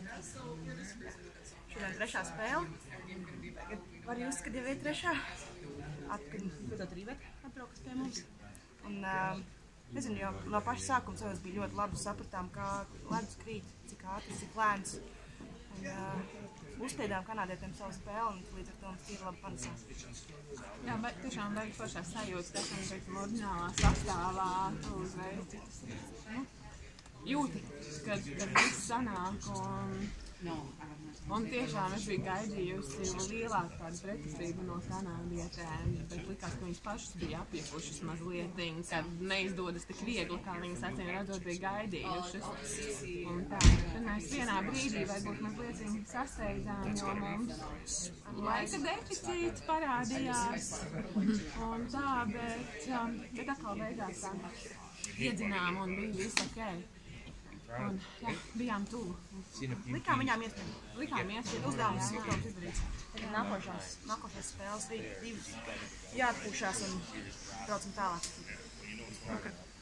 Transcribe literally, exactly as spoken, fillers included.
Šodien trešā spēle. Tagad var just, kad jau ir trešā. Atpakaļ, tad Rīvek atbraukas pie mums. Un, uh, nezinu, jo no paša sākuma savas bija ļoti labi sapratām, kā ledus krīt, cik ātri, cik lēns. Un uh, uzspiedām kanādietiem savu spēli, un līdz ar to mums ir labi panesās. Jā, bet tiešām vajag pašā sajūtas, teikam, teikam, ordinālā sastāvā uzreiz. Nu, jūti, kad, kad viss sanāk, un, un tiešām es biju gaidījusi lielāku tādu pretestību no kanādietēm, bet likās, ka viņas pašas bija apjukušas mazliet, kad neizdodas tik viegli, kā viņas acīm redzot bija gaidījušas. Un tā, tad mēs vienā brīdī varbūt mazliet sasteidzām, jo mums laika deficīts parādījās, un tā, bet, um, bet atkal beigās tā iedzinām un bija viss ok. Un, jā, bijām tuvu. Likām viņām iespēju. Likām iespēju. Uzdevums uzdevums izdarīts. Tagad nākošās, nākošās spēles rīt divas jāatpūšās un braucam tālāk.